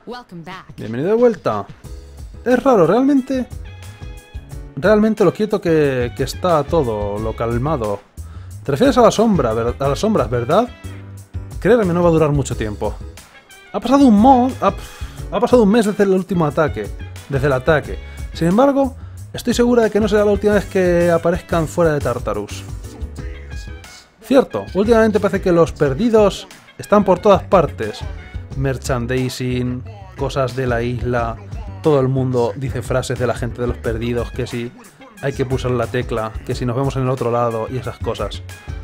Bienvenido de vuelta. Es raro, realmente lo quieto que está todo, lo calmado. Te refieres a la sombra, a las sombras, ¿verdad? Créeme, no va a durar mucho tiempo. Ha pasado un mes desde el último ataque. Desde el ataque. Sin embargo, estoy segura de que no será la última vez que aparezcan fuera de Tartarus. Cierto, últimamente parece que los perdidos están por todas partes. Merchandising, cosas de la isla, todo el mundo dice frases de la gente de los perdidos, que si hay que pulsar la tecla, que si nos vemos en el otro lado y esas cosas.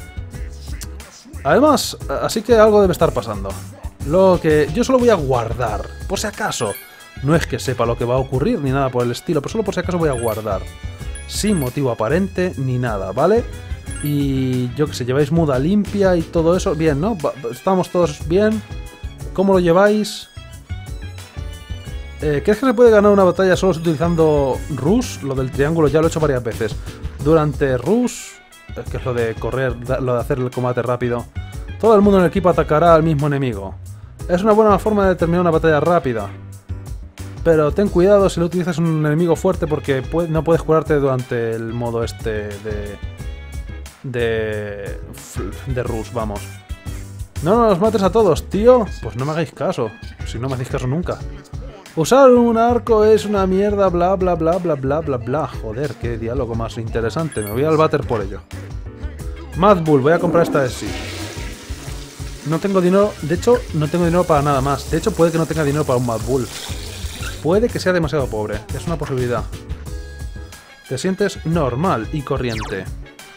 Además, así que algo debe estar pasando. Lo que yo solo voy a guardar, por si acaso. No es que sepa lo que va a ocurrir ni nada por el estilo, pero solo por si acaso voy a guardar. Sin motivo aparente ni nada, ¿vale? Y yo que sé, lleváis muda limpia y todo eso. Bien, ¿no? ¿Estamos todos bien? ¿Cómo lo lleváis? ¿Crees que se puede ganar una batalla solo utilizando Rush? Lo del triángulo ya lo he hecho varias veces. Durante Rush, que es lo de correr, lo de hacer el combate rápido, todo el mundo en el equipo atacará al mismo enemigo. Es una buena forma de terminar una batalla rápida. Pero ten cuidado si lo utilizas un enemigo fuerte porque no puedes curarte durante el modo este de Rush, vamos. No los mates a todos, tío. Pues no me hagáis caso. Si no me hacéis caso nunca. Usar un arco es una mierda, bla bla bla bla bla bla bla. Joder, qué diálogo más interesante. Me voy al váter por ello. Mad Bull, voy a comprar esta de sí. No tengo dinero, de hecho, no tengo dinero para nada más. De hecho, puede que no tenga dinero para un Mad Bull. Puede que sea demasiado pobre. Es una posibilidad. Te sientes normal y corriente.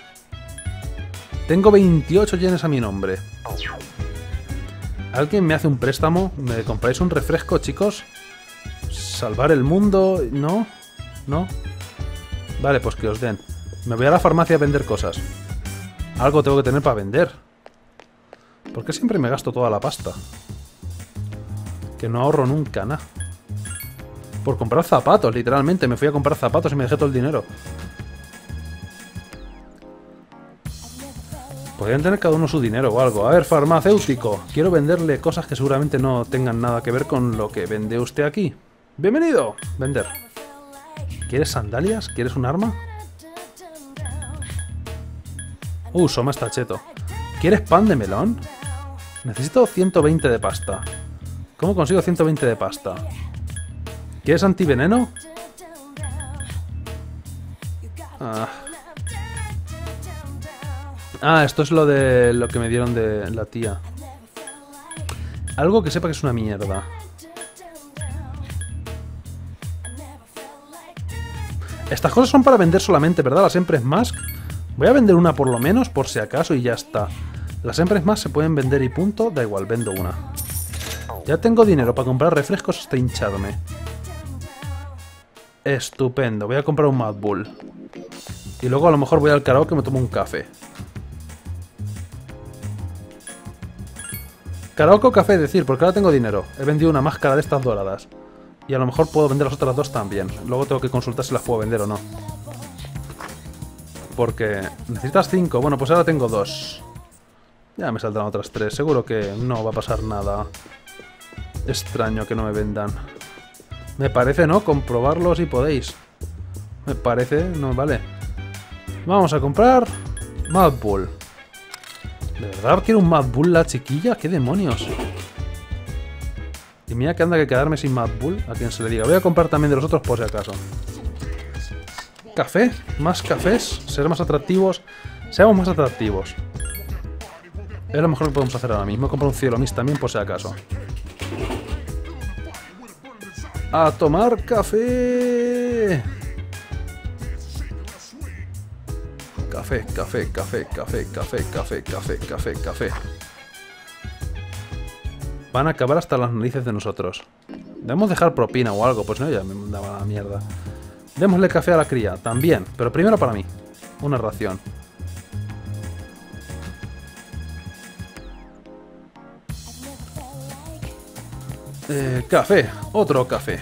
Tengo 28 yenes a mi nombre. ¿Alguien me hace un préstamo? ¿Me compráis un refresco, chicos? ¿Salvar el mundo? ¿No? ¿No? Vale, pues que os den. Me voy a la farmacia a vender cosas. Algo tengo que tener para vender. ¿Por qué siempre me gasto toda la pasta? Que no ahorro nunca, nada. Por comprar zapatos, literalmente. Me fui a comprar zapatos y me dejé todo el dinero. Podrían tener cada uno su dinero o algo. A ver, farmacéutico. Quiero venderle cosas que seguramente no tengan nada que ver con lo que vende usted aquí. ¡Bienvenido! Vender. ¿Quieres sandalias? ¿Quieres un arma? Soma está cheto. ¿Quieres pan de melón? Necesito 120 de pasta. ¿Cómo consigo 120 de pasta? ¿Quieres antiveneno? Esto es lo de lo que me dieron de la tía. Algo que sepa que es una mierda. Estas cosas son para vender solamente, ¿verdad? Las Empress Mask. Voy a vender una por lo menos, por si acaso, y ya está. Las Empress Mask se pueden vender y punto. Da igual, vendo una. Ya tengo dinero para comprar refrescos hasta hincharme. Estupendo. Voy a comprar un Mad Bull. Y luego a lo mejor voy al karaoke y me tomo un café. Karaoke o café, decir, porque ahora tengo dinero. He vendido una máscara de estas doradas. Y a lo mejor puedo vender las otras dos también. Luego tengo que consultar si las puedo vender o no. Porque necesitas 5. Bueno, pues ahora tengo 2. Ya me saldrán otras 3. Seguro que no va a pasar nada extraño que no me vendan. Me parece, ¿no? Comprobarlo si podéis. Me parece, no vale. Vamos a comprar Mad Bull. ¿De verdad quiere un Mad Bull la chiquilla? ¿Qué demonios? Y mira que anda que quedarme sin Mad Bull. A quien se le diga. Voy a comprar también de los otros por si acaso. ¿Café? ¿Más cafés? ¿Ser más atractivos? Seamos más atractivos. Es lo mejor que podemos hacer ahora mismo. Compro un Cielo Mist también por si acaso. ¡A tomar café! Café, café, café, café, café, café, café, café, café. Van a acabar hasta las narices de nosotros. Debemos dejar propina o algo, pues no, ya me mandaba la mierda. Démosle café a la cría, también, pero primero para mí. Una ración. Café, otro café.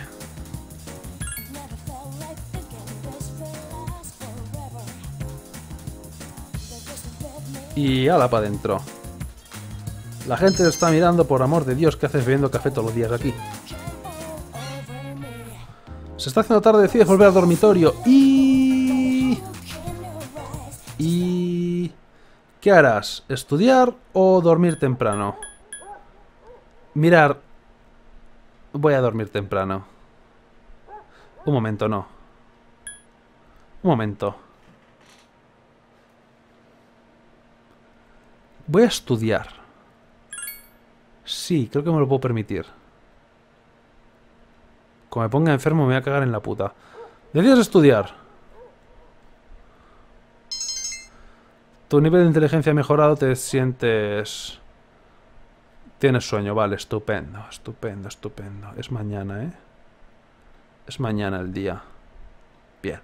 Y ala para adentro. La gente te está mirando, por amor de Dios, ¿qué haces bebiendo café todos los días aquí? Se está haciendo tarde, decides volver al dormitorio y... ¿Qué harás? ¿Estudiar o dormir temprano? Mirar... Voy a dormir temprano. Un momento, no. Un momento. Voy a estudiar. Sí, creo que me lo puedo permitir. Como me ponga enfermo me voy a cagar en la puta. Decides estudiar. Tu nivel de inteligencia ha mejorado, te sientes... Tienes sueño, vale, estupendo, estupendo, estupendo. Es mañana, ¿eh? Es mañana el día. Bien.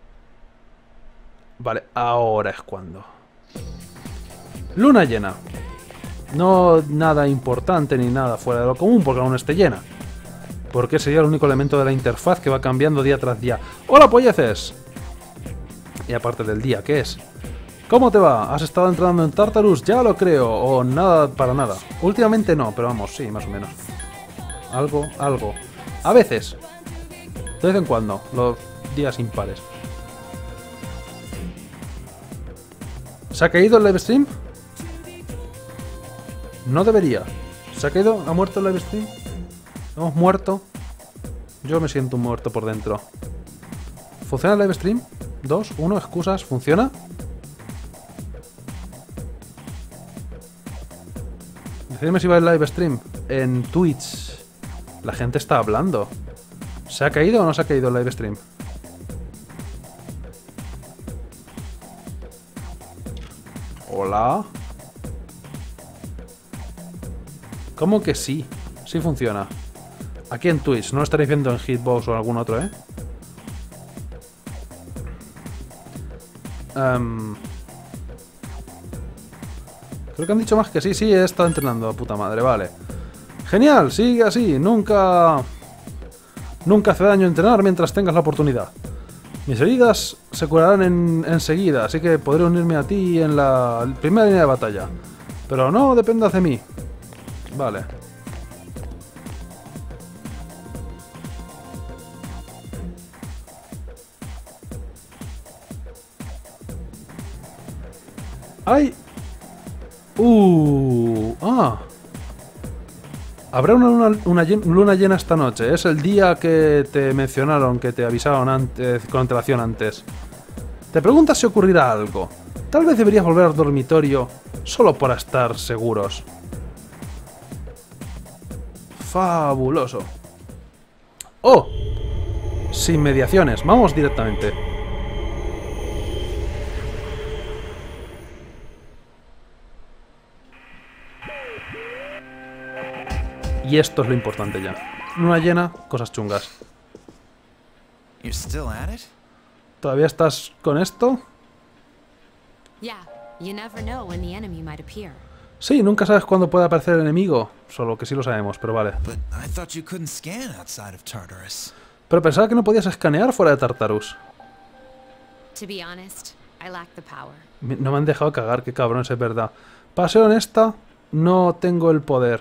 Vale, ahora es cuando. Luna llena. No nada importante ni nada fuera de lo común porque aún esté llena. Porque sería el único elemento de la interfaz que va cambiando día tras día. ¡Hola, polleces! Y aparte del día, ¿qué es? ¿Cómo te va? ¿Has estado entrenando en Tartarus? Ya lo creo. O nada para nada. Últimamente no, pero vamos, sí, más o menos. Algo, algo. A veces. De vez en cuando. Los días impares. ¿Se ha caído el livestream? No debería. ¿Se ha caído? ¿Ha muerto el livestream? ¿Hemos muerto? Yo me siento muerto por dentro. ¿Funciona el livestream? 2, 1, excusas. ¿Funciona? Decidme si va el livestream. En Twitch. La gente está hablando. ¿Se ha caído o no se ha caído el livestream? Hola. ¿Cómo que sí? Sí funciona. Aquí en Twitch, no lo estaréis viendo en Hitbox o algún otro, ¿eh? Creo que han dicho más que sí, sí, he estado entrenando, puta madre, vale. Genial, sigue así, nunca hace daño entrenar mientras tengas la oportunidad. Mis heridas se curarán enseguida, así que podré unirme a ti en la primera línea de batalla. Pero no dependas de mí. Vale. ¡Ay! Habrá una luna llena esta noche. Es el día que te mencionaron, que te avisaron antes, con antelación antes. Te preguntas si ocurrirá algo. Tal vez deberías volver al dormitorio solo para estar seguros. Fabuloso. ¡Oh! Sin mediaciones. Vamos directamente. Y esto es lo importante ya. Luna llena, cosas chungas. ¿Todavía estás con esto? Sí, nunca sabes cuándo puede aparecer el enemigo. Solo que sí lo sabemos, pero vale. Pero pensaba que no podías escanear fuera de Tartarus. No me han dejado cagar, qué cabrones, es verdad. Para ser honesta, no tengo el poder.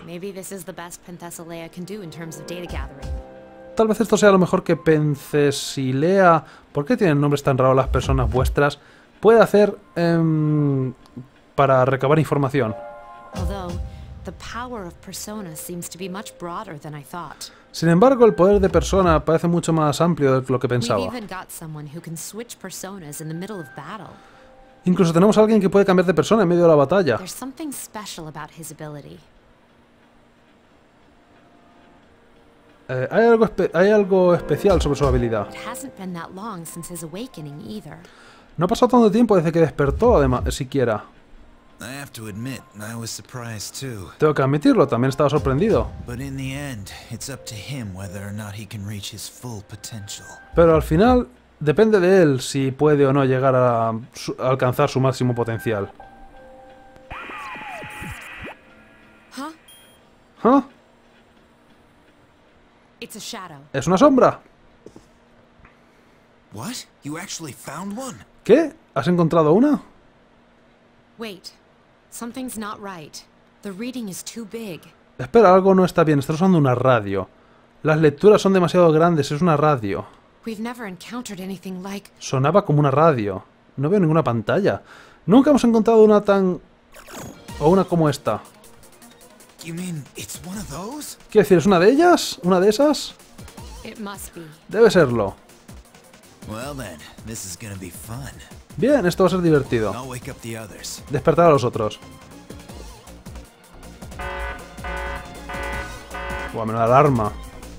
Tal vez esto sea lo mejor que Penthesilea... ¿Por qué tienen nombres tan raros las personas vuestras? Puede hacer para recabar información. Sin embargo, el poder de Persona parece mucho más amplio de lo que pensaba. Incluso tenemos a alguien que puede cambiar de persona en medio de la batalla. Hay algo especial sobre su habilidad. No ha pasado tanto tiempo desde que despertó, además, siquiera. Tengo que admitirlo, también estaba sorprendido. Pero al final, depende de él si puede o no llegar a alcanzar su máximo potencial. ¿Ah? ¿Es una sombra? ¿Qué? ¿Has encontrado una? Espera, algo no está bien. Estás usando una radio. Las lecturas son demasiado grandes. Es una radio. We've never encountered anything like... Sonaba como una radio. No veo ninguna pantalla. Nunca hemos encontrado una tan... o una como esta. You mean it's one of those? ¿Quiere decir, es una de ellas? ¿Una de esas? It must be. Debe serlo. Well then, this is gonna be fun. Bien, esto va a ser divertido. I'll wake up the others. Despertar a los otros. Buah, menuda alarma.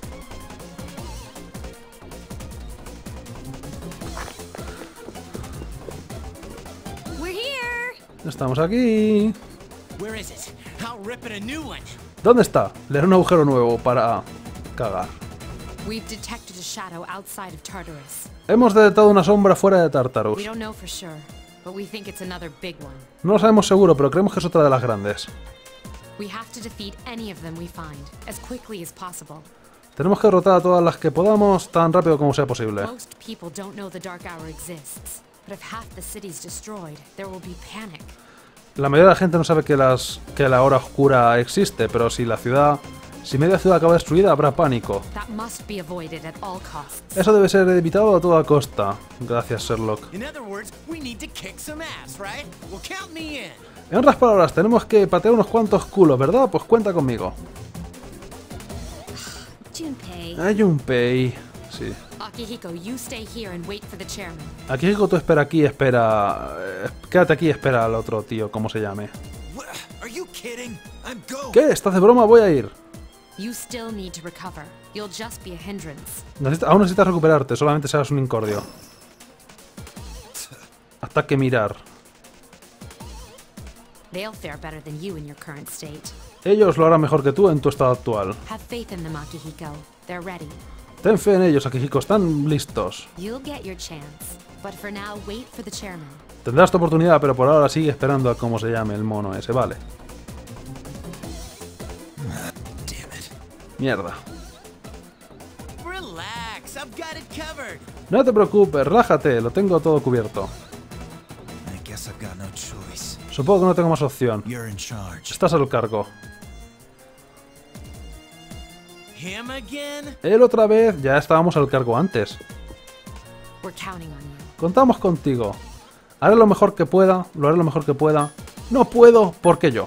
We're here! Estamos aquí. Where is it? I'll rip it a new one. ¿Dónde está? Le haré un agujero nuevo para cagar. We've detected a shadow outside of Tartarus. Hemos detectado una sombra fuera de We Tartarus. don't know for sure, but we think it's another big one. No lo sabemos seguro, pero creemos que es otra de las grandes. We have to defeat any of them we find, as quickly as possible. Tenemos que derrotar a todas las que podamos tan rápido como sea posible. Most people don't know the Dark Hour exists, but if half the city's destroyed, there will be panic. La mayoría de la gente no sabe que la hora oscura existe, pero si media ciudad acaba destruida, habrá pánico. That must be avoided at all costs. Eso debe ser evitado a toda costa. Gracias, Sherlock. In other words, we need to kick some ass, right? Well, count me in. En otras palabras, tenemos que patear unos cuantos culos, ¿verdad? Pues cuenta conmigo. Junpei. Hay Junpei. Sí. Akihiko, you stay here and wait for the chairman. Akihiko, tú espera aquí, espera... quédate aquí y espera al otro tío, como se llame. What? Are you kidding? I'm going. ¿Qué? ¿Estás de broma? Voy a ir. You still need to recover. You'll just be a hindrance. Aún necesitas recuperarte, solamente seas un incordio. Ataque mirar. They'll fare better than you in your current state. Ellos lo harán mejor que tú en tu estado actual. Have faith in them, Akihiko. They're ready. Ten fe en ellos, Akihiko, están listos. You'll get your chance, but for now, wait for the chairman. Tendrás tu oportunidad, pero por ahora sigue esperando a cómo se llame el mono ese, vale. Damn it. Mierda. Relax, I've got it covered. No te preocupes, relájate, lo tengo todo cubierto. I guess I've got no choice. Supongo que no tengo más opción. You're in charge. Estás al cargo. Him again? Él otra vez, ya estábamos al cargo antes. We're counting on you. Contamos contigo. Haré lo mejor que pueda, lo haré lo mejor que pueda. No puedo, porque yo.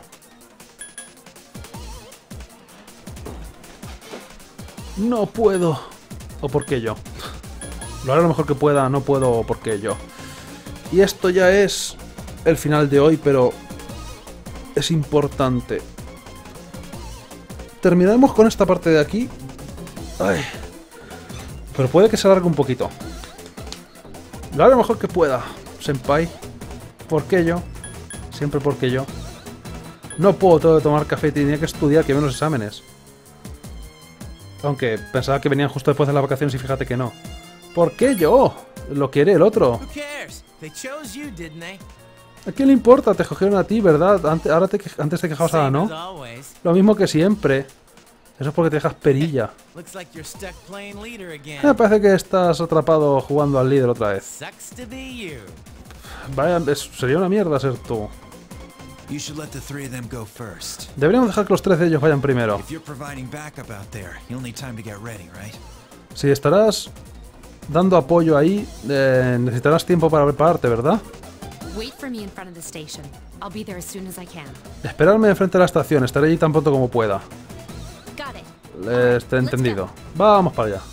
No puedo, o porque yo. Lo haré lo mejor que pueda, no puedo, o porque yo. Y esto ya es el final de hoy, pero es importante. Terminaremos con esta parte de aquí. Ay. Pero puede que se alargue un poquito. Lo haré lo mejor que pueda, senpai. ¿Por qué yo? Siempre porque yo. No puedo, tengo que tomar café y tenía que estudiar, que ven los exámenes. Aunque pensaba que venían justo después de las vacaciones y fíjate que no. ¿Por qué yo? Lo quiere el otro. Who cares? They chose you, didn't they? ¿A quién le importa? Te escogieron a ti, ¿verdad? Antes te quejabas ahora, Same ¿no? as always. Lo mismo que siempre. Eso es porque te dejas perilla. Looks like you're stuck playing leader again. Me parece que estás atrapado jugando al líder otra vez. Sucks to be you. Vaya, sería una mierda ser tú. You should let the three of them go first. Deberíamos dejar que los tres de ellos vayan primero. If you're providing backup out there, you'll need time to get ready, right? Si estarás dando apoyo ahí, necesitarás tiempo para prepararte, ¿verdad? Wait for me in front of the station. I'll be there as soon as I can. Esperadme enfrente de la estación, estaré allí tan pronto como pueda. Got it. Esté entendido. Vamos para allá.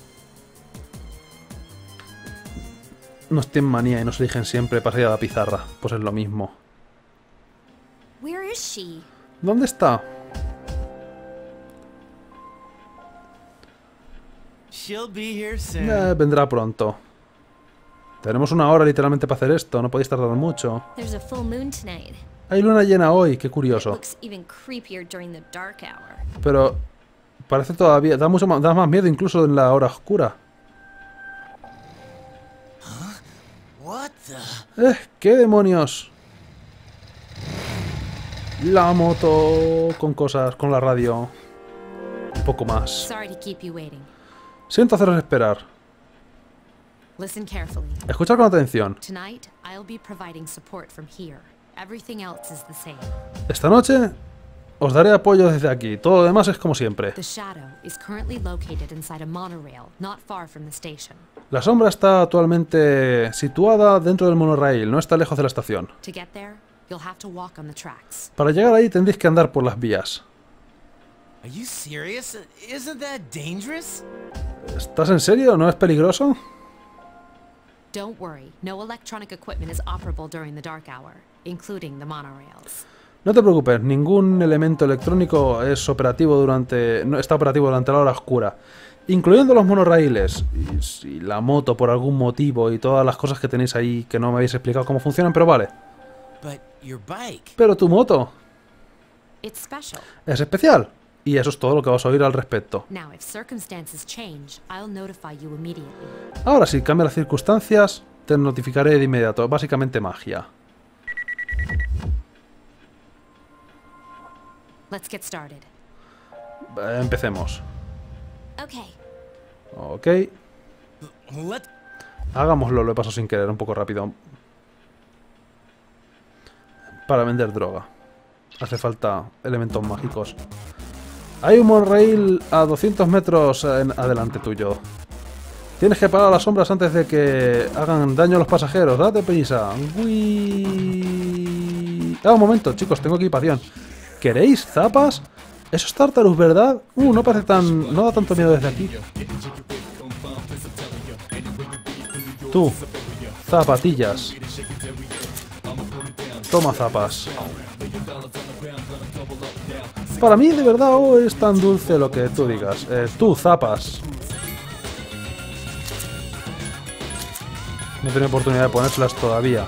Nos tienen manía y nos eligen siempre para ir a la pizarra. Pues es lo mismo. Where is she? ¿Dónde está? She'll be here soon. Vendrá pronto. Tenemos una hora literalmente para hacer esto, no podéis tardar mucho. There's a full moon tonight. Hay luna llena hoy, qué It curioso. looks even creepier during the dark hour. Pero parece todavía, da más miedo incluso en la hora oscura. What the? ¿Qué demonios? La moto con cosas, con la radio. Un poco más. Sorry to keep you waiting. Siento haceros esperar. Listen carefully. Escuchad con atención. Tonight, I'll be providing support from here. Everything else is the same. Esta noche Os daré apoyo desde aquí. Todo lo demás es como siempre. The shadow is currently located inside a monorail, not far from the station. La sombra está actualmente situada dentro del monorail, no está lejos de la estación. To get there, you'll have to walk on the tracks. Para llegar ahí tendréis que andar por las vías. Are you serious? Isn't that dangerous? ¿Estás en serio? ¿No es peligroso? Don't worry, no electronic equipment is operable during the dark hour, including the monorails. No te preocupes, ningún elemento electrónico es operativo está operativo durante la hora oscura, incluyendo los monorraíles y si la moto por algún motivo y todas las cosas que tenéis ahí que no me habéis explicado cómo funcionan, pero vale. But your bike. Pero tu moto It's special. es especial y eso es todo lo que vas a oír al respecto. Now, if circumstances change, I'll notify you immediately. Ahora, si cambian las circunstancias, te notificaré de inmediato. Básicamente magia. Let's get started. Empecemos. Okay. Ok. Let. Hagámoslo, lo he pasado sin querer, un poco rápido. Para vender droga. Hace falta elementos mágicos. Hay un monorail a 200 metros adelante tuyo. Tienes que parar a las sombras antes de que hagan daño a los pasajeros. Date prisa. Uy. Un momento, chicos, tengo equipación. ¿Queréis zapas? Eso es Tartarus, ¿verdad? No parece tan... no da tanto miedo desde aquí. Tú. Zapatillas. Toma zapas. Para mí, de verdad, es tan dulce lo que tú digas. Tú, zapas. No he tenido oportunidad de ponérselas todavía.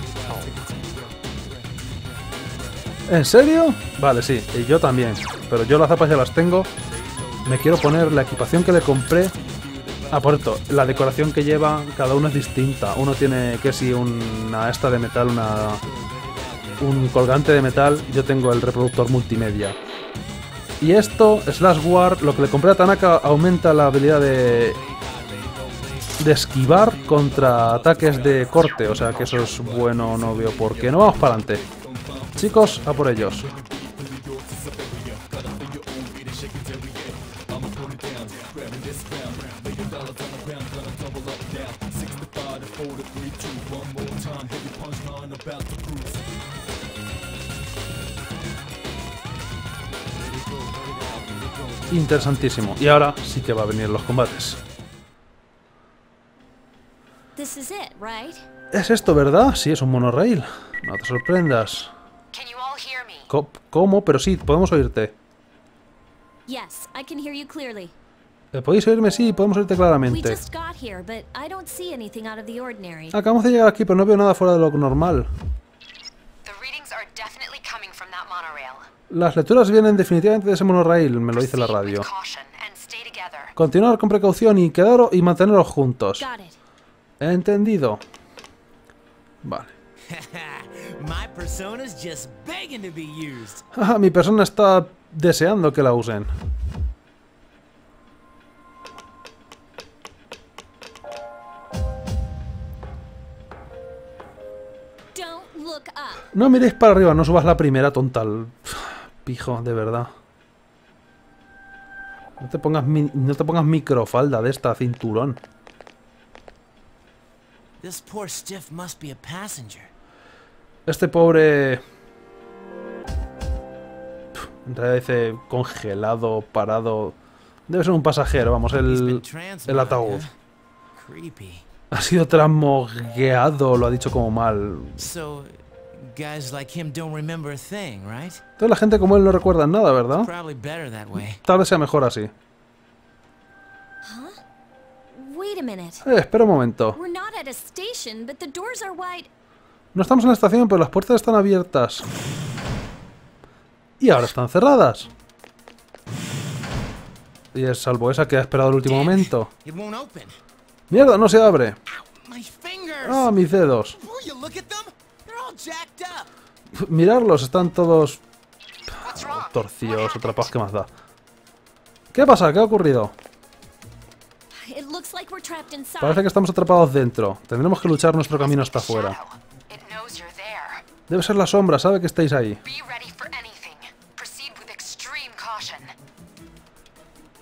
¿En serio? Vale, sí, y yo también. Pero yo las zapas ya las tengo. Me quiero poner la equipación que le compré. Ah, por cierto, la decoración que lleva, cada uno es distinta. Uno tiene, que si, una esta de metal, un colgante de metal. Yo tengo el reproductor multimedia. Y esto, Slash War, lo que le compré a Tanaka, aumenta la habilidad de esquivar contra ataques de corte. O sea que eso es bueno, no veo por qué. No, vamos para adelante. Chicos, a por ellos. Interesantísimo. Y ahora sí que va a venir los combates. This is it, right? ¿Es esto verdad? Sí, es un monorail. No te sorprendas. Can you all hear me? ¿Cómo? Pero sí, podemos oírte. Yes, I can hear you clearly. ¿Podéis oírme? Sí, podemos oírte We claramente. just got here, but I don't see anything out of the ordinary. Acabamos de llegar aquí, pero no veo nada fuera de lo normal. The readings are definitely coming from that monorail. Las lecturas vienen definitivamente de ese monorail, me lo dice la radio. Proceed with caution and stay together. Continuar con precaución y quedaros y manteneros juntos. Got it. Entendido. Vale. My persona's just begging to be used. Jaja, mi persona está deseando que la usen. Don't look up. No miréis para arriba, no subas la primera, tontal. Pijo, de verdad. No te pongas microfalda de esta, cinturón. This poor stiff must be a passenger. Este pobre... En realidad dice congelado, parado... Debe ser un pasajero, vamos, He's been el transported, ataúd. huh? Creepy. Ha sido transmogueado, lo ha dicho como mal. So, guys like him don't remember a thing, right? Entonces la gente como él no recuerda nada, ¿verdad? Probably better that way. Tal vez sea mejor así. Wait a minute. Espera un momento. We're not at a station, but the doors are wide. No estamos en la estación, pero las puertas están abiertas. Y ahora están cerradas. Y es salvo esa que ha esperado el último momento. It won't open. ¡Mierda, no se abre! My fingers. ¡Ah, mis dedos! Will you look at them? They're all jacked up. Mirarlos, están todos torcidos, atrapados, ¿qué más da? ¿Qué pasa? ¿Qué ha ocurrido? It looks like we're trapped inside. Parece que estamos atrapados dentro. Tendremos que luchar nuestro camino hasta afuera. It knows you're there. Debe ser la sombra, sabe que estáis ahí. Be ready for anything. Proceed with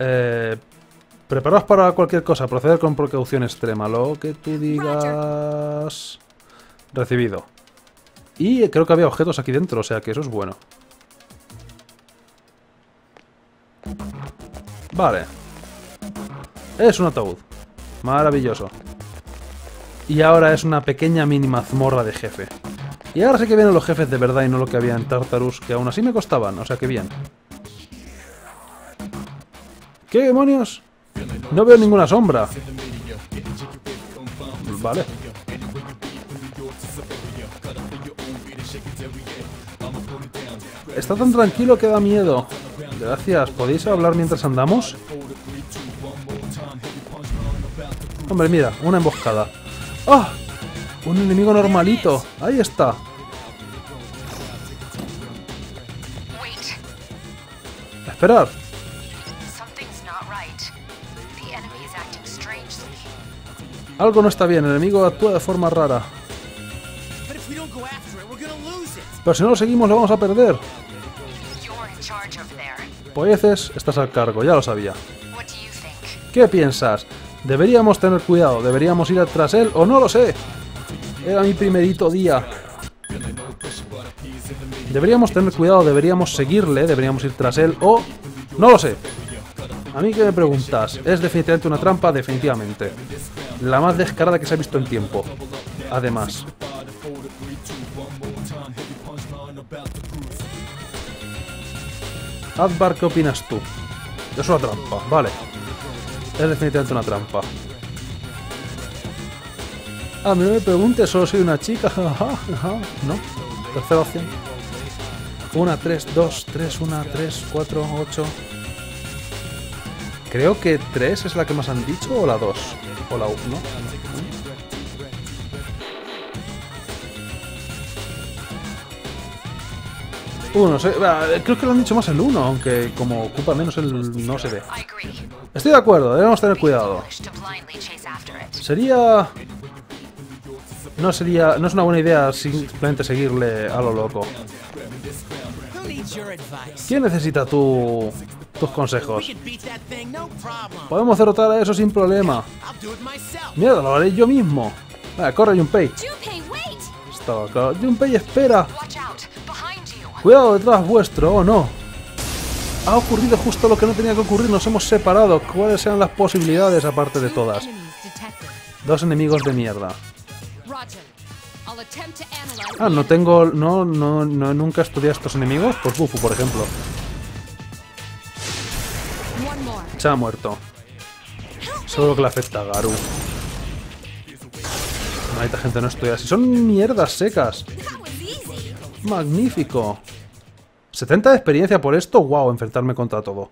Preparaos para cualquier cosa. Proceder con precaución extrema. Lo que tú digas... Recibido. Y creo que había objetos aquí dentro, o sea que eso es bueno. Vale. Es un ataúd. Maravilloso. Y ahora es una pequeña mini mazmorra de jefe. Y ahora sí que vienen los jefes de verdad y no lo que había en Tartarus, que aún así me costaban, o sea que bien. ¿Qué demonios? No veo ninguna sombra. Vale. Está tan tranquilo que da miedo. Gracias. ¿Podéis hablar mientras andamos? Hombre, mira, una emboscada. ¡Ah! Un enemigo normalito. Ahí está. Esperar. Algo no está bien. El enemigo actúa de forma rara. Pero si no lo seguimos, lo vamos a perder. Poeces, estás al cargo. Ya lo sabía. ¿Qué piensas? ¿Deberíamos tener cuidado? ¿Deberíamos ir tras él? ¿O no lo sé? Era mi primerito día. Deberíamos tener cuidado, deberíamos seguirle, deberíamos ir tras él, o... No lo sé. ¿A mí qué me preguntas? ¿Es definitivamente una trampa? Definitivamente. La más descarada que se ha visto en tiempo. Además. Advar, ¿qué opinas tú? Es una trampa, vale. Es definitivamente una trampa. A mí no me preguntes, solo soy una chica. No. Tercera opción. 1, 3, 2, 3, 1, 3, 4, 8. Creo que 3 es la que más han dicho, o la 2. O la 1. Uno, creo que lo han dicho más el 1, aunque como ocupa menos el no se ve. Estoy de acuerdo, debemos tener cuidado. Sería... No es una buena idea simplemente seguirle a lo loco. ¿Quién necesita tus consejos? Podemos derrotar a eso sin problema. Mierda, lo haré yo mismo. Vale, corre, Junpei. Estaba claro. Junpei, espera. Cuidado detrás vuestro, oh no. Ha ocurrido justo lo que no tenía que ocurrir, nos hemos separado. ¿Cuáles sean las posibilidades aparte de todas? 2 enemigos de mierda. Ah, no tengo... No, nunca estudié a estos enemigos. Pues Bufu, por ejemplo. Se ha muerto. Seguro que le afecta a Garu. Esta gente no estudia así. Son mierdas secas. Magnífico. 70 de experiencia por esto. Wow, enfrentarme contra todo.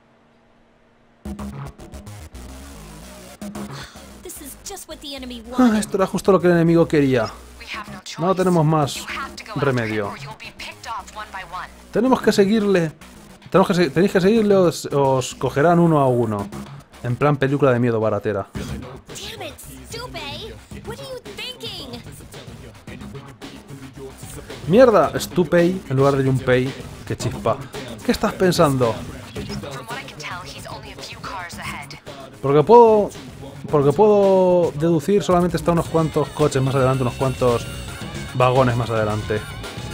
Ah, esto era justo lo que el enemigo quería. No tenemos más remedio. Tenemos que seguirle. Tenéis que seguirle o os cogerán uno a uno. En plan película de miedo baratera. Mierda, Stupei en lugar de Junpei. Qué chispa. ¿Qué estás pensando? Porque puedo deducir, solamente está unos cuantos coches más adelante, unos cuantos vagones más adelante.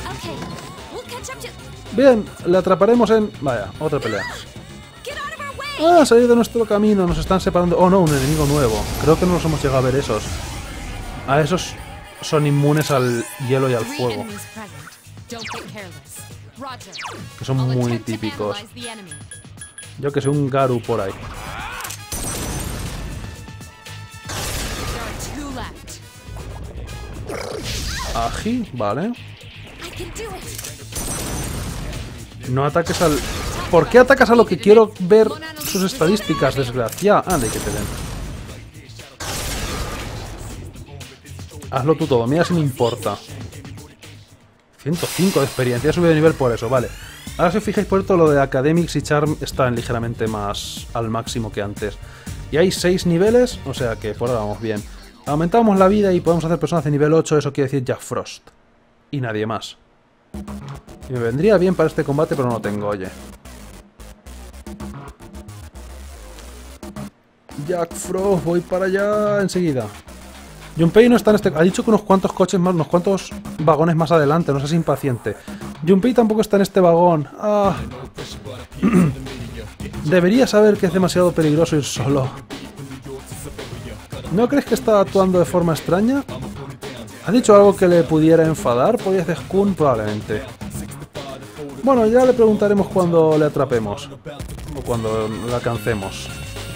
Bien, le atraparemos en... Vaya, otra pelea. Ah, salir de nuestro camino, nos están separando. Oh no, un enemigo nuevo. Creo que no nos hemos llegado a ver esos. A esos son inmunes al hielo y al fuego. Que son muy típicos. Yo que sé, un Garu por ahí. Ají, vale. No ataques al... ¿Por qué atacas a lo que quiero ver sus estadísticas, desgracia? Ande, que te den. Hazlo tú todo, mira si me importa. 105 de experiencia, he subido de nivel por eso, vale. Ahora si os fijáis por todo lo de Academics y Charm están ligeramente más al máximo que antes. Y hay 6 niveles, o sea que por ahora vamos bien. Aumentamos la vida y podemos hacer personas de nivel 8, eso quiere decir Jack Frost. Y nadie más. Y me vendría bien para este combate, pero no lo tengo, oye. Jack Frost, voy para allá enseguida. Junpei no está en este... Ha dicho que unos cuantos coches más, unos cuantos vagones más adelante, no seas impaciente. Junpei tampoco está en este vagón. Ah. Debería saber que es demasiado peligroso ir solo. ¿No crees que está actuando de forma extraña? ¿Ha dicho algo que le pudiera enfadar? ¿Podría hacer Kun? Probablemente. Bueno, ya le preguntaremos cuando le atrapemos. O cuando la alcancemos.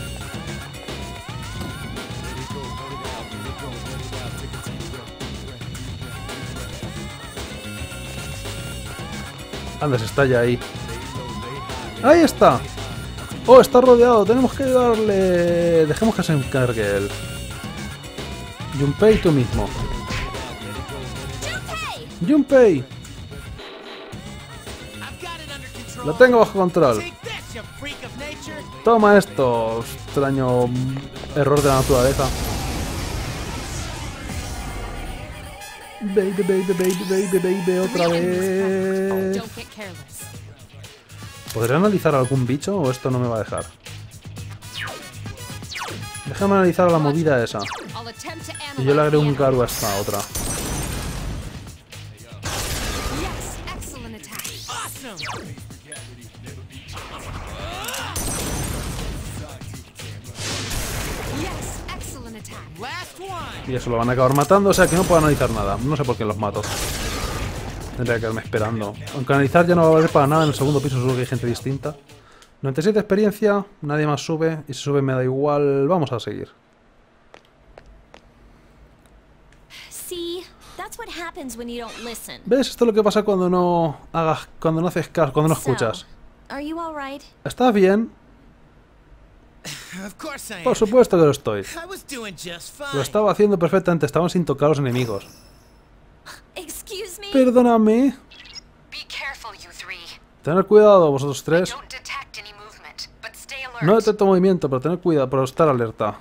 Anda, se está ya ahí. ¡Ahí está! ¡Oh, está rodeado! Tenemos que darle... Dejemos que se encargue él. Junpei, tú mismo. ¡Junpei! Lo tengo bajo control. Toma esto, extraño error de la naturaleza. Baby, baby, baby, baby, baby, otra vez. Don't get careless. ¿Podré analizar algún bicho o esto no me va a dejar? Déjame analizar a la movida esa. I'll attempt to Y yo le analyze agrego un the Garu a esta otra. Yes, excellent attack. Awesome! Yes, excellent attack. Last one! Y eso lo van a acabar matando, o sea que no puedo analizar nada. No sé por qué los mato. Tendría que quedarme esperando. Aunque analizar ya no va a valer para nada, en el segundo piso seguro que hay gente distinta. 97 de experiencia, nadie más sube. Y si sube me da igual, vamos a seguir. See, that's what happens when you don't listen. ¿Ves? Esto es lo que pasa cuando no hagas, cuando no haces caso, cuando no escuchas. So, are you all right? ¿Estás bien? Of course I am. Por supuesto que lo estoy. I was doing just fine. Lo estaba haciendo perfectamente, estaban sin tocar a los enemigos. Excuse me? Perdóname. Be careful, you three. Tened cuidado, vosotros tres. Don't detect any movement, but stay alert. No detecto movimiento, pero tened cuidado, pero estar alerta.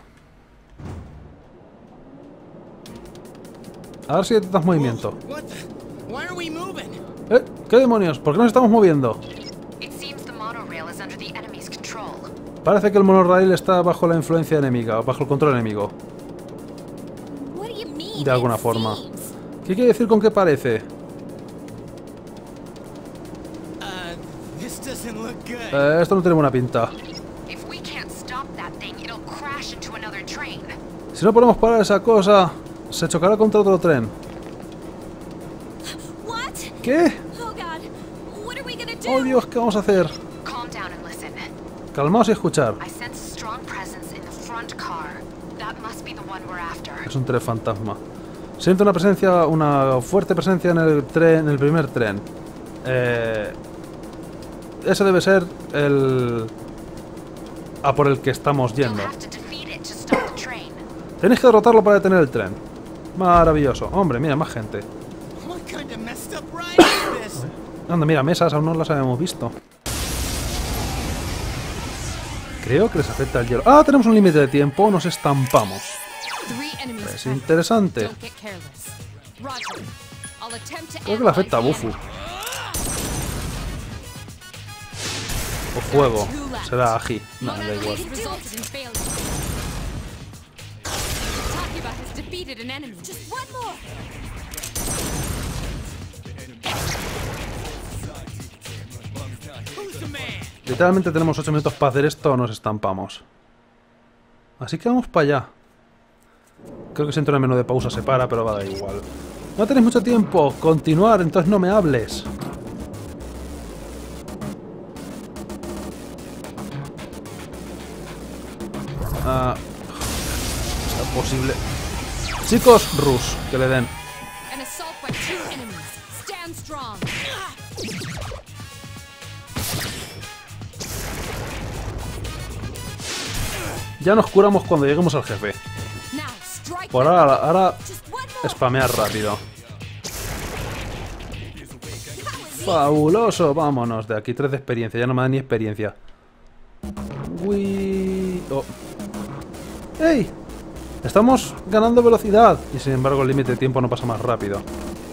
A ver si detectas movimiento. What the? Why are we moving? ¿Qué demonios? ¿Por qué nos estamos moviendo? It seems the monorail is under the enemy's control. Parece que el monorail está bajo la influencia enemiga, bajo el control enemigo. What do you mean? De alguna it forma. seems? ¿Qué quiere decir con qué parece? This doesn't look good. Esto no tiene buena pinta. If we can't stop that thing, it'll crash into another train. Si no podemos parar esa cosa, se chocará contra otro tren. What? ¿Qué? Oh God. What are we gonna do? ¡Oh Dios! ¿Qué vamos a hacer? Calm down and listen. Calmaos y escuchar. I sense a strong presence in the front car. That must be the one we're after. Es un tren fantasma. Siento una presencia, una fuerte presencia en el tren, en el primer tren. Ese debe ser el... a por el que estamos You'll yendo. have to defeat it to stop the train. Tenéis que derrotarlo para detener el tren. Maravilloso. Hombre, mira, más gente. What kind of messed up ride is this? Anda, mira, mesas, aún no las habíamos visto. Creo que les afecta el hielo. ¡Ah! Tenemos un límite de tiempo, nos estampamos. 3 enemies Es present. interesante. Don't get careless. Roger. I'll attempt to Creo que le afecta a analyze the Bufu. enemy. O fuego. Será Aji. No, da igual. Has resulted in failure. Takiba has defeated an enemy. Just one more. Who's the man? Literalmente tenemos 8 minutos para hacer esto o nos estampamos. Así que vamos para allá. Creo que si entro en el menú de pausa se para, pero va a dar igual. No tenéis mucho tiempo. Continuar, entonces no me hables. ¿Es posible? Chicos, Rus, que le den. An assault by 2 enemies. Stand strong. Ya nos curamos cuando lleguemos al jefe. Now strike. Por ahora Just one more. spamear rápido. Fabuloso, vámonos de aquí. 3 de experiencia, ya no me da ni experiencia. Uy. Oh. ¡Ey! Estamos ganando velocidad. Y sin embargo el límite de tiempo no pasa más rápido.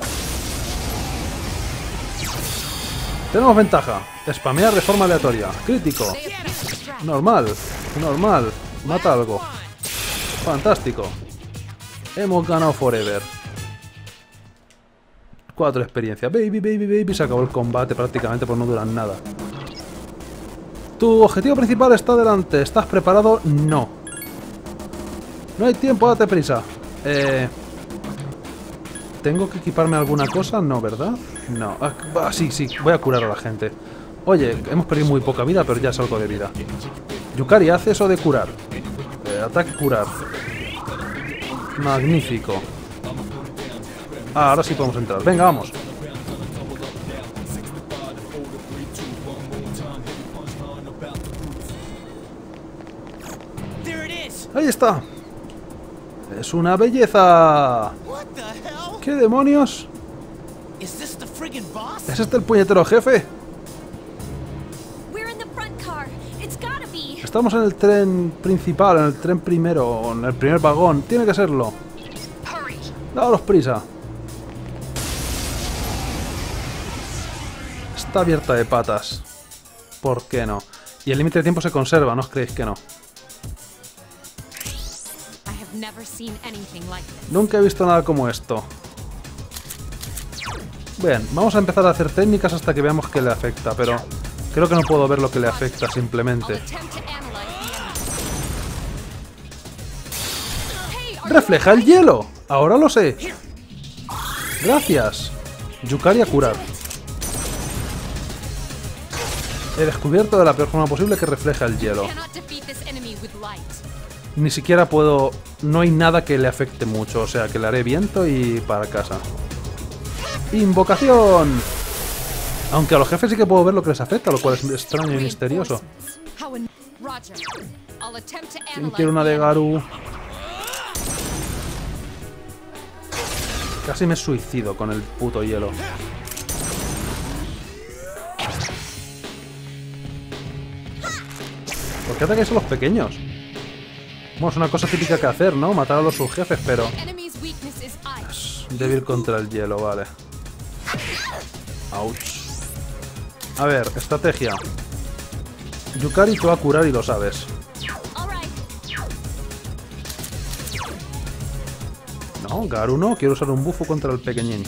Tenemos ventaja. Spamear de forma aleatoria. Crítico. Normal. Normal. Mata algo. Fantástico. Hemos ganado forever. 4 experiencias. Baby, baby, baby. Se acabó el combate prácticamente, pues no duran nada. Tu objetivo principal está delante. ¿Estás preparado? No. No hay tiempo, date prisa. ¿Tengo que equiparme alguna cosa? No, ¿verdad? No. Sí, sí. Voy a curar a la gente. Oye, hemos perdido muy poca vida, pero ya es algo de vida. Yukari, hace eso de curar. Ataque curar. Magnífico. Ahora sí podemos entrar. Venga, vamos. Ahí está. Es una belleza. ¿Qué demonios? ¿Es este el puñetero jefe? Estamos en el tren principal, en el tren primero, en el primer vagón. Tiene que serlo. Daos prisa. Está abierta de patas. ¿Por qué no? Y el límite de tiempo se conserva, ¿no os creéis que no? Nunca he visto nada como esto. Bien, vamos a empezar a hacer técnicas hasta que veamos qué le afecta, pero creo que no puedo ver lo que le afecta simplemente. ¡Refleja el hielo! ¡Ahora lo sé! Gracias. Yukari a curar. He descubierto de la peor forma posible que refleja el hielo. Ni siquiera puedo... No hay nada que le afecte mucho, o sea que le haré viento y para casa. ¡Invocación! Aunque a los jefes sí que puedo ver lo que les afecta, lo cual es extraño y misterioso. ¿Quién quiere una de Garu? Casi me suicido con el puto hielo. ¿Por qué atacáis a los pequeños? Bueno, es una cosa típica que hacer, ¿no? Matar a los subjefes, pero... Es débil contra el hielo, vale. Ouch. A ver, estrategia. Yukari te va a curar y lo sabes. No, Garu no. Quiero usar un bufo contra el pequeñín.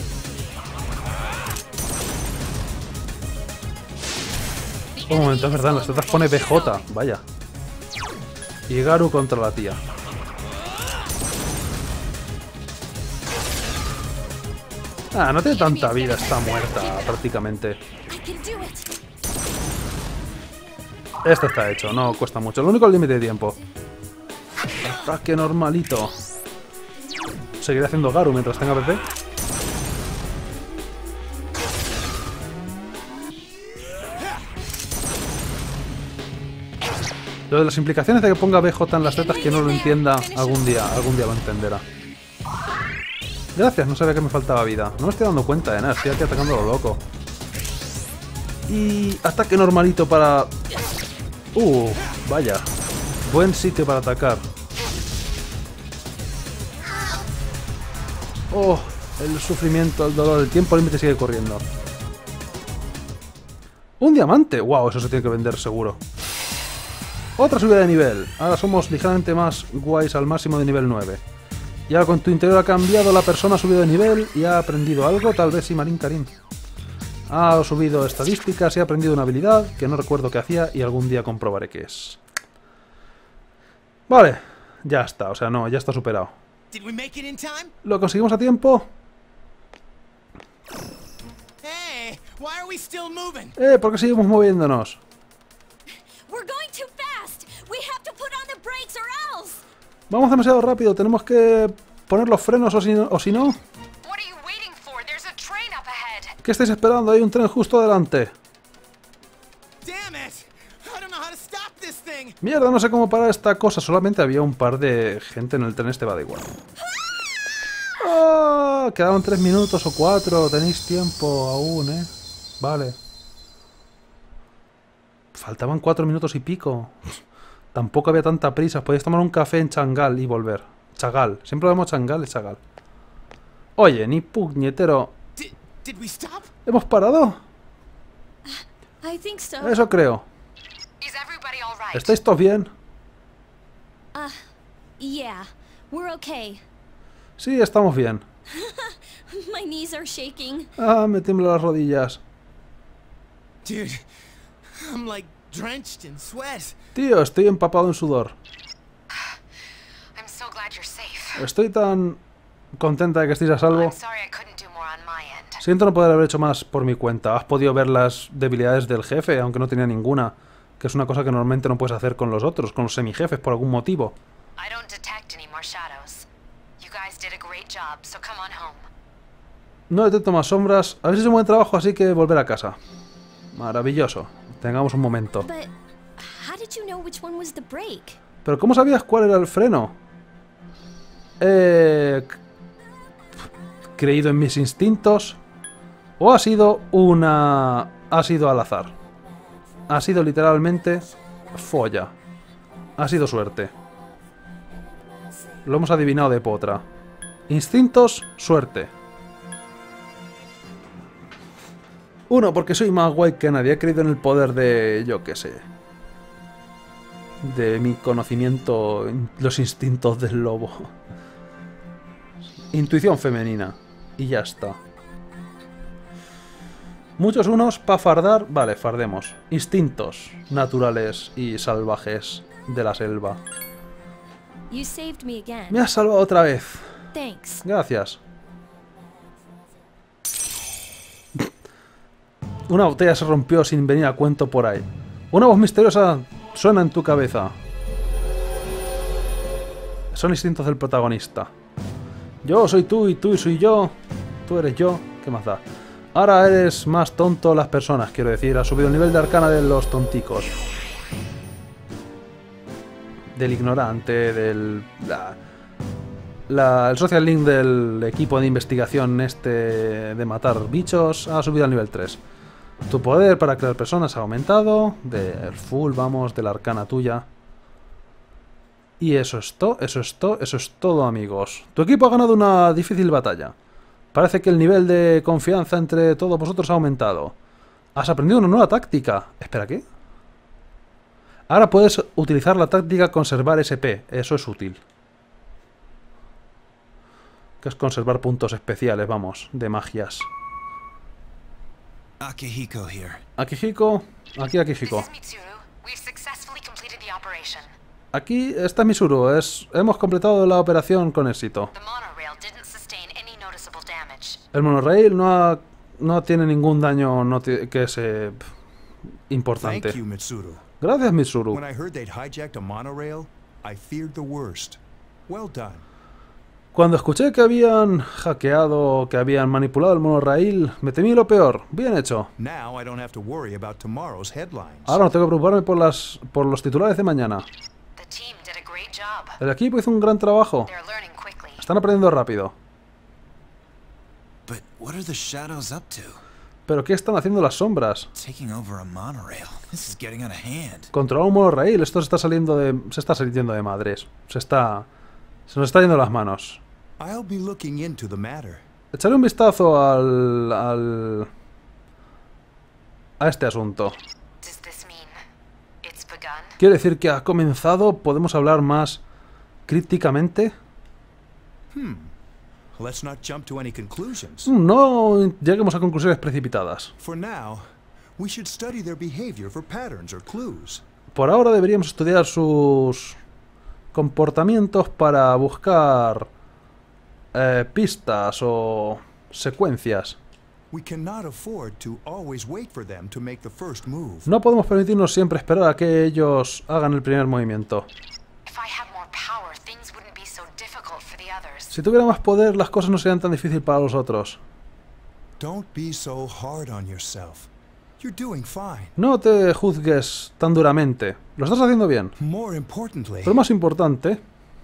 Un momento, es verdad, en las tetas pone BJ. Vaya. Y Garu contra la tía. Ah, no tiene tanta vida, está muerta prácticamente. Esto está hecho, no cuesta mucho. Lo único es el límite de tiempo. Ataque normalito. Seguiré haciendo Garu mientras tenga PP. Lo de las implicaciones de que ponga BJ en las tetas, que no lo entienda, algún día lo entenderá. Gracias, no sabía que me faltaba vida. No me estoy dando cuenta de nada, estoy aquí atacando a lo loco. Y ataque normalito para... vaya. Buen sitio para atacar. Oh, el sufrimiento, el dolor, el tiempo límite sigue corriendo. Un diamante. Wow, eso se tiene que vender seguro. Otra subida de nivel. Ahora somos ligeramente más guays al máximo de nivel 9. Y ahora con tu interior ha cambiado, la persona ha subido de nivel y ha aprendido algo, tal vez sí, Marín Karim. Ha subido estadísticas y ha aprendido una habilidad que no recuerdo qué hacía y algún día comprobaré qué es. Vale, ya está, o sea, no, ya está superado. ¿Lo conseguimos a tiempo? ¿Por qué seguimos moviéndonos? Vamos demasiado rápido, tenemos que poner los frenos o si no... ¿Qué estáis esperando? Hay un tren justo delante. Mierda, no sé cómo parar esta cosa. Solamente había un par de gente en el tren, este va da igual. ¡Oh! Quedaban 3 minutos o 4. Tenéis tiempo aún, ¿eh? Vale. Faltaban 4 minutos y pico. Tampoco había tanta prisa. Podéis tomar un café en Changal y volver. Chagal. Siempre lo damos Changal y Chagal. Oye, ni puñetero. ¿Hemos parado? Eso creo. ¿Estáis todos bien? Yeah, we're okay. Sí, estamos bien. My knees are shaking. Ah, me tiemblan las rodillas. Dude, I'm like drenched in sweat. Tío, estoy empapado en sudor. I'm so glad you're safe. Estoy tan contenta de que estéis a salvo. I'm sorry I couldn't do more on my end. Siento no poder haber hecho más por mi cuenta. Has podido ver las debilidades del jefe, aunque no tenía ninguna. Que es una cosa que normalmente no puedes hacer con los otros, con los semijefes, por algún motivo. I don't detect any more shadows. You guys did a great job, so come on home. No detecto más sombras. Habéis hecho un buen trabajo, así que volver a casa. Maravilloso. Tengamos un momento. But how did you know which one was the brake? ¿Pero cómo sabías cuál era el freno? ¿He creído en mis instintos? ¿O ha sido una... ha sido al azar? Ha sido literalmente folla. Ha sido suerte. Lo hemos adivinado de potra. Instintos, suerte. Uno, porque soy más guay que nadie. He creído en el poder de... yo qué sé. De mi conocimiento, los instintos del lobo. Intuición femenina. Y ya está. Muchos unos para fardar. Vale, fardemos. Instintos naturales y salvajes de la selva. You saved me again. Me has salvado otra vez. Thanks. Gracias. Una botella se rompió sin venir a cuento por ahí. Una voz misteriosa suena en tu cabeza. Son instintos del protagonista. Yo soy tú y tú soy yo. Tú eres yo. ¿Qué más da? Ahora eres más tonto las personas, quiero decir. Has subido el nivel de arcana de los tonticos. Del ignorante, del... el social link del equipo de investigación este de matar bichos ha subido al nivel 3. Tu poder para crear personas ha aumentado. Del full, vamos, de la arcana tuya. Y eso es todo, amigos. Tu equipo ha ganado una difícil batalla. Parece que el nivel de confianza entre todos vosotros ha aumentado. Has aprendido una nueva táctica. Espera, ¿qué? Ahora puedes utilizar la táctica conservar SP. Eso es útil. Que es conservar puntos especiales, vamos, de magias. Akihiko here. Akihiko. Aquí Akihiko. This is Mitsuru. We've successfully completed the operation. Aquí está Mitsuru. Hemos completado la operación con éxito. The monorail didn't sustain any noticeable damage. El monorail no tiene ningún daño que sea importante. Thank you, Mitsuru. Gracias, Mitsuru. When I heard they'd hijacked a monorail, I feared the worst. Well done. Cuando escuché que habían hackeado, que habían manipulado el monorail, me temí lo peor. Bien hecho. Now I don't have to worry about tomorrow's headlines. Ahora no tengo que preocuparme por los titulares de mañana. The team did a great job. El equipo hizo un gran trabajo. They're learning quickly. Están aprendiendo rápido. But what are the shadows up to? ¿Pero qué están haciendo las sombras? Taking over a monorail. This is getting out of hand. Controlar un monorail. Esto se está saliendo de madres. Se nos está yendo las manos. I'll be looking into the matter. Echaré un vistazo a este asunto. Does this mean it's begun? ¿Quiere decir que ha comenzado? ¿Podemos hablar más crípticamente? Let's not jump to any conclusions. No lleguemos a conclusiones precipitadas. For now, we should study their behavior for patterns or clues. Por ahora deberíamos estudiar sus comportamientos para buscar pistas o secuencias. We cannot afford to always wait for them to make the first move. No podemos permitirnos siempre esperar a que ellos hagan el primer movimiento. If I had more power, things wouldn't be so difficult for the others. Si tuviera más poder, las cosas no serían tan difíciles para los otros. Don't be so hard on yourself. You're doing fine. No te juzgues tan duramente. Lo estás haciendo bien. More importantly, Pero más importante,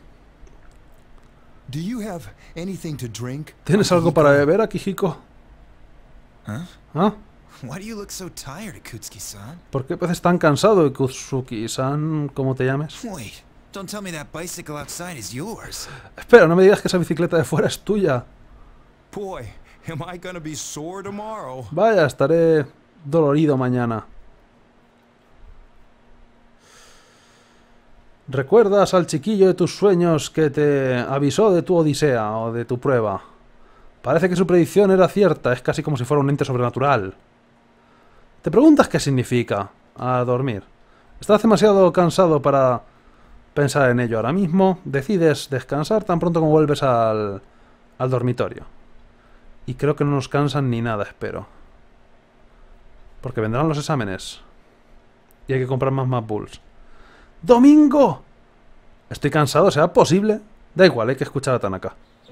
do you have anything to drink? ¿tienes algo para beber, Akihiko? Huh? ¿Ah? Why do you look so tired, Akutsuki-san? ¿Por qué pareces tan cansado, Ikutsuki-san? ¿Cómo te llames? Wait, don't tell me that bicycle outside is yours. Espera, no me digas que esa bicicleta de fuera es tuya. Boy, am I gonna be sore tomorrow. Vaya, estaré dolorido mañana. ¿Recuerdas al chiquillo de tus sueños que te avisó de tu odisea o de tu prueba? Parece que su predicción era cierta, es casi como si fuera un ente sobrenatural. ¿Te preguntas qué significa? A dormir. Estás demasiado cansado para pensar en ello ahora mismo. Decides descansar tan pronto como vuelves al dormitorio. Y creo que no nos cansan ni nada, espero. Porque vendrán los exámenes. Y hay que comprar más bulls. ¡Domingo! Estoy cansado, ¿será posible? Da igual, hay que escuchar a Tanaka.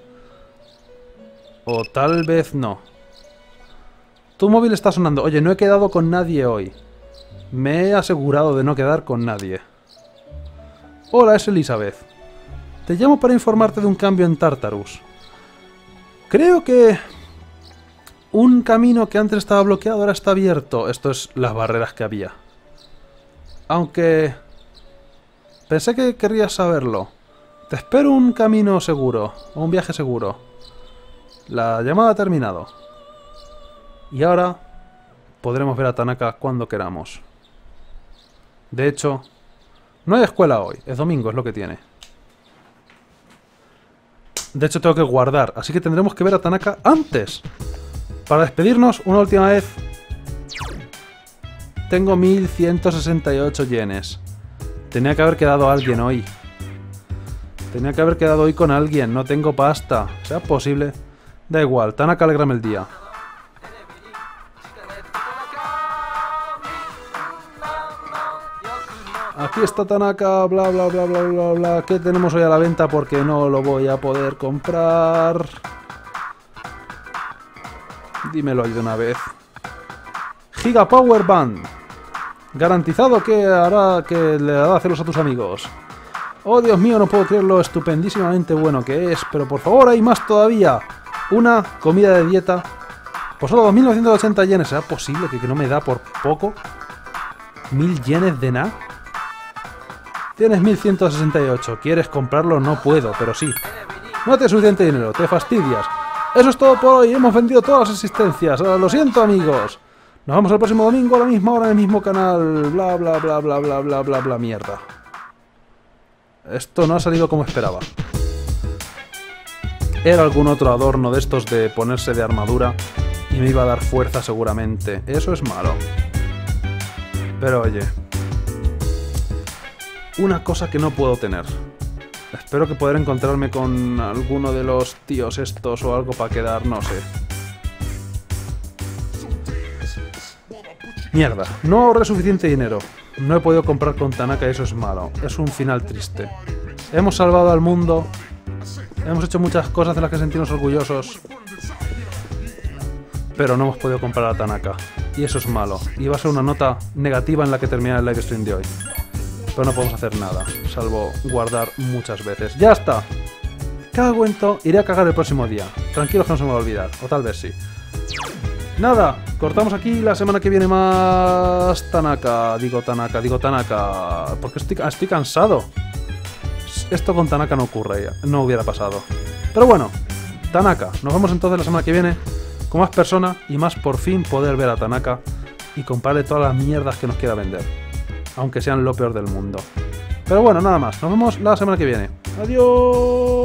O tal vez no. Tu móvil está sonando. Oye, no he quedado con nadie hoy. Me he asegurado de no quedar con nadie. Hola, es Elizabeth. Te llamo para informarte de un cambio en Tartarus. Creo que un camino que antes estaba bloqueado ahora está abierto. Esto es las barreras que había. Aunque pensé que querrías saberlo. Te espero un camino seguro, o un viaje seguro. La llamada ha terminado. Y ahora podremos ver a Tanaka cuando queramos. De hecho, no hay escuela hoy, es domingo, es lo que tiene. De hecho tengo que guardar, así que tendremos que ver a Tanaka antes. Para despedirnos, una última vez. Tengo 1168 yenes. Tenía que haber quedado alguien hoy. Tenía que haber quedado hoy con alguien. No tengo pasta. ¿Sea posible? Da igual. Tanaka, alégrame el día. Aquí está Tanaka. Bla, bla, bla, bla, bla, bla. ¿Qué tenemos hoy a la venta? Porque no lo voy a poder comprar. Dímelo ahí de una vez. Giga Power Band. Garantizado que hará que le hará celos a tus amigos. Oh, Dios mío, no puedo creer lo estupendísimamente bueno que es. Pero por favor, hay más todavía. Una comida de dieta. Por solo 2.980 yenes. ¿Será posible que no me da por poco? ¿1000 yenes de nada? Tienes 1168. ¿Quieres comprarlo? No puedo, pero sí. No tienes suficiente dinero. Te fastidias. Eso es todo por hoy. Hemos vendido todas las existencias. Lo siento, amigos. Nos vemos el próximo domingo a la misma hora en el mismo canal. Bla, bla, bla, bla, bla, bla, bla, bla, mierda. Esto no ha salido como esperaba. Era algún otro adorno de estos de ponerse de armadura y me iba a dar fuerza seguramente. Eso es malo. Pero oye, una cosa que no puedo tener. Espero que poder encontrarme con alguno de los tíos estos o algo para quedar, no sé. Mierda, no ahorré suficiente dinero. No he podido comprar con Tanaka y eso es malo. Es un final triste. Hemos salvado al mundo. Hemos hecho muchas cosas de las que sentirnos orgullosos. Pero no hemos podido comprar a Tanaka. Y eso es malo. Y va a ser una nota negativa en la que termina el live stream de hoy. Pero no podemos hacer nada, salvo guardar muchas veces. ¡Ya está! Cada cuento iré a cagar el próximo día. Tranquilos que no se me va a olvidar. O tal vez sí. Nada, cortamos aquí. La semana que viene más Tanaka. Digo Tanaka. Porque estoy cansado. Esto con Tanaka no ocurre, no hubiera pasado. Pero bueno, Tanaka. Nos vemos entonces la semana que viene con más personas y más por fin poder ver a Tanaka y comprarle todas las mierdas que nos quiera vender. Aunque sean lo peor del mundo. Pero bueno, nada más. Nos vemos la semana que viene. ¡Adiós!